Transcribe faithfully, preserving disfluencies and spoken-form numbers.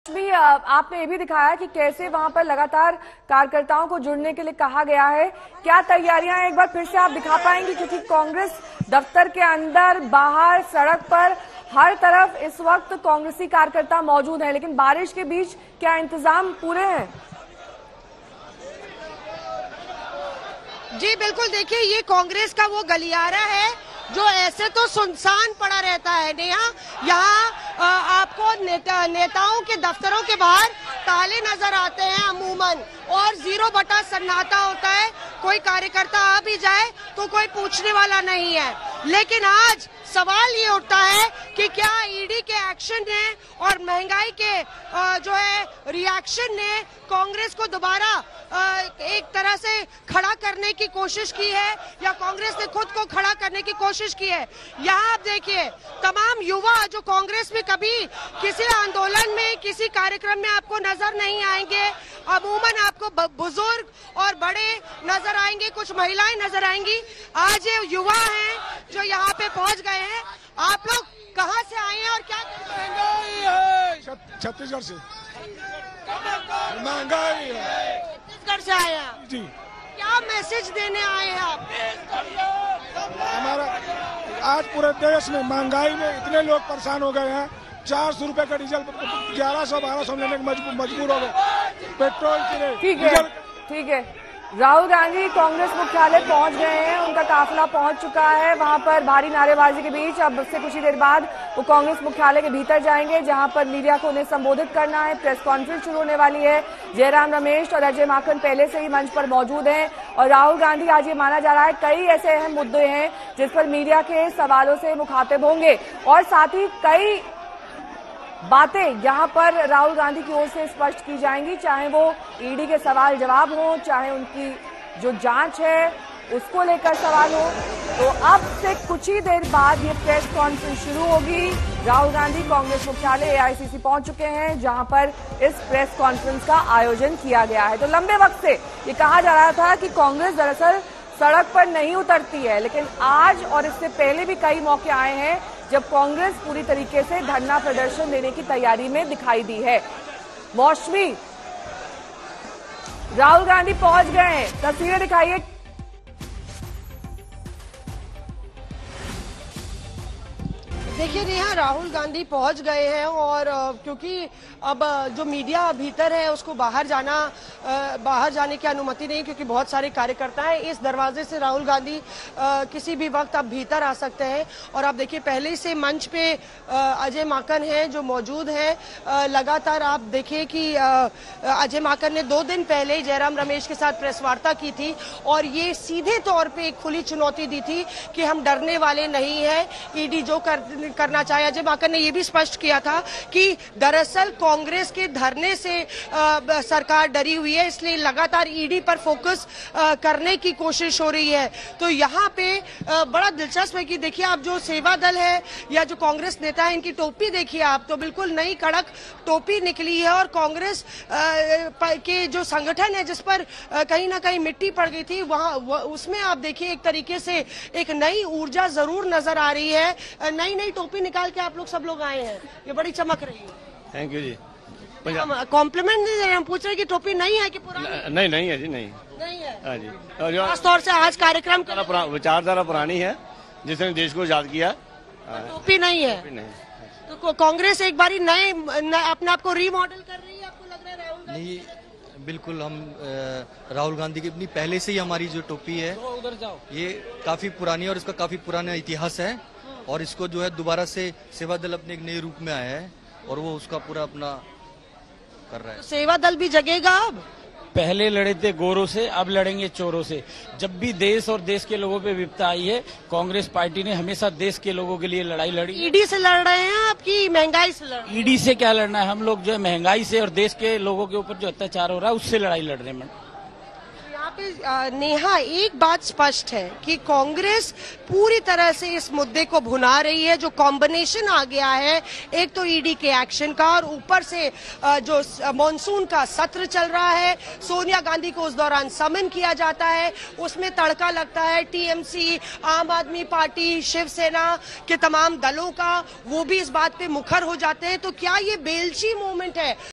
भी आपने ये भी दिखाया कि कैसे वहां पर लगातार कार्यकर्ताओं को जुड़ने के लिए कहा गया है। क्या तैयारियां हैं, एक बार फिर से आप दिखा पाएंगे? क्योंकि कांग्रेस दफ्तर के अंदर, बाहर, सड़क पर, हर तरफ इस वक्त कांग्रेसी कार्यकर्ता मौजूद हैं, लेकिन बारिश के बीच क्या इंतजाम पूरे हैं? जी बिल्कुल, देखिए ये कांग्रेस का वो गलियारा है जो ऐसे तो सुनसान पड़ा रहता है नेहा। यहाँ आपको नेता, नेताओं के दफ्तरों के बाहर ताले नजर आते हैं अमूमन, और जीरो बटा सन्नाटा होता है। कोई कार्यकर्ता आ भी जाए तो कोई पूछने वाला नहीं है। लेकिन आज सवाल ये उठता है कि क्या ईडी के एक्शन ने और महंगाई के जो है रिएक्शन ने कांग्रेस को दोबारा एक तरह से खड़ा करने की कोशिश की है, या कांग्रेस ने खुद को खड़ा करने की कोशिश की है। यहाँ आप देखिए, तमाम युवा जो कांग्रेस में कभी किसी आंदोलन में, किसी कार्यक्रम में आपको नजर नहीं आएंगे। अमूमन आपको बुजुर्ग और बड़े नजर आएंगे, कुछ महिलाएं नजर आएंगी। आज ये युवा हैं जो यहाँ पे पहुंच गए हैं। आप लोग कहाँ से आए हैं और क्या? महंगाई है, छत्तीसगढ़ से महंगाई है। छत्तीसगढ़ से आए हैं जी। क्या मैसेज देने आए हैं आप? हमारा आज पूरे देश में महंगाई में इतने लोग परेशान हो गए हैं। चार सौ रूपये का डीजल ग्यारह सौ बारह सौ लेने के मजबूर हो गए। पेट्रोल के ठीक है, ठीक है। राहुल गांधी कांग्रेस मुख्यालय पहुंच गए हैं, उनका काफिला पहुंच चुका है। वहां पर भारी नारेबाजी के बीच अब से कुछ ही देर बाद वो कांग्रेस मुख्यालय के भीतर जाएंगे, जहां पर मीडिया को उन्हें संबोधित करना है। प्रेस कॉन्फ्रेंस शुरू होने वाली है। जयराम रमेश और अजय माकन पहले से ही मंच पर मौजूद हैं, और राहुल गांधी, आज ये माना जा रहा है, कई ऐसे अहम मुद्दे हैं जिस पर मीडिया के सवालों से मुखातिब होंगे, और साथ ही कई बातें यहां पर राहुल गांधी की ओर से स्पष्ट की जाएंगी, चाहे वो ईडी के सवाल जवाब हो, चाहे उनकी जो जांच है उसको लेकर सवाल हो। तो अब से कुछ ही देर बाद ये प्रेस कॉन्फ्रेंस शुरू होगी। राहुल गांधी कांग्रेस मुख्यालय एआईसीसी पहुंच चुके हैं, जहां पर इस प्रेस कॉन्फ्रेंस का आयोजन किया गया है। तो लंबे वक्त से ये कहा जा रहा था कि कांग्रेस दरअसल सड़क पर नहीं उतरती है, लेकिन आज और इससे पहले भी कई मौके आए हैं जब कांग्रेस पूरी तरीके से धरना प्रदर्शन देने की तैयारी में दिखाई दी है। मौसमी, राहुल गांधी पहुंच गए हैं, तस्वीरें दिखाइए। देखिए नेहा, राहुल गांधी पहुंच गए हैं, और क्योंकि अब जो मीडिया भीतर है उसको बाहर जाना बाहर जाने की अनुमति नहीं, क्योंकि बहुत सारे कार्यकर्ता हैं। इस दरवाजे से राहुल गांधी किसी भी वक्त अब भीतर आ सकते हैं। और आप देखिए, पहले से मंच पे अजय माकन हैं जो मौजूद हैं। लगातार आप देखिए कि अजय माकन ने दो दिन पहले जयराम रमेश के साथ प्रेस वार्ता की थी, और ये सीधे तौर पे एक खुली चुनौती दी थी कि हम डरने वाले नहीं है। ईडी जो कर करना चाहे, अजय माकन ने यह भी स्पष्ट किया था कि दरअसल कांग्रेस के धरने से आ, सरकार डरी हुई है, इसलिए लगातार ईडी पर फोकस आ, करने की कोशिश हो रही है। तो यहाँ पे आ, बड़ा दिलचस्प है कि देखिए, आप जो सेवा दल है या जो कांग्रेस नेता है, इनकी टोपी देखिए आप, तो बिल्कुल नई कड़क टोपी निकली है। और कांग्रेस आ, के जो संगठन है जिस पर आ, कहीं ना कहीं मिट्टी पड़ गई थी, वहां उसमें आप देखिए एक तरीके से एक नई ऊर्जा जरूर नजर आ रही है। नई नई टोपी निकाल के आप लोग सब लोग आए हैं, ये बड़ी चमक रही है। Thank you ji. कॉम्प्लीमेंट नहीं दे रहे, हम पूछ रहे हैं कि टोपी नई है कि पुरानी? नहीं नहीं है जी, नहीं नहीं है। हाँ जी, और जो खास तौर से आज कार्यक्रम विचारधारा पुरानी है जिसने देश को आजाद किया। टोपी नहीं है, नहीं। तो कांग्रेस एक बारी नए अपने आप को रीमॉडल कर रही है, आपको लग रहा है राहुल गांधी? नहीं, बिल्कुल हम राहुल गांधी की अपनी पहले से ही हमारी जो टोपी है ये काफी पुरानी है, और इसका काफी पुराना इतिहास है, और इसको जो है दोबारा से सेवा दल अपने एक नए रूप में आया है, और वो उसका पूरा अपना कर रहा है। तो सेवा दल भी जगेगा अब? पहले लड़े थे गोरों से, अब लड़ेंगे चोरों से। जब भी देश और देश के लोगों पे विपदा आई है, कांग्रेस पार्टी ने हमेशा देश के लोगों के लिए लड़ाई लड़ी। ईडी से लड़ रहे हैं आपकी महंगाई से लड़? ईडी से क्या लड़ना है, हम लोग जो है महंगाई से और देश के लोगों के ऊपर जो अत्याचार हो रहा है उससे लड़ाई लड़ रहे हैं। यहाँ पे नेहा, एक बात स्पष्ट है कि कांग्रेस पूरी तरह से इस मुद्दे को भुना रही है। जो कॉम्बिनेशन आ गया है, एक तो ईडी के एक्शन का, और ऊपर से जो मॉनसून का सत्र चल रहा है, सोनिया गांधी को उस दौरान समन किया जाता है, उसमें तड़का लगता है टीएमसी, आम आदमी पार्टी, शिवसेना के तमाम दलों का, वो भी इस बात पे मुखर हो जाते हैं। तो क्या ये बेलची मोमेंट है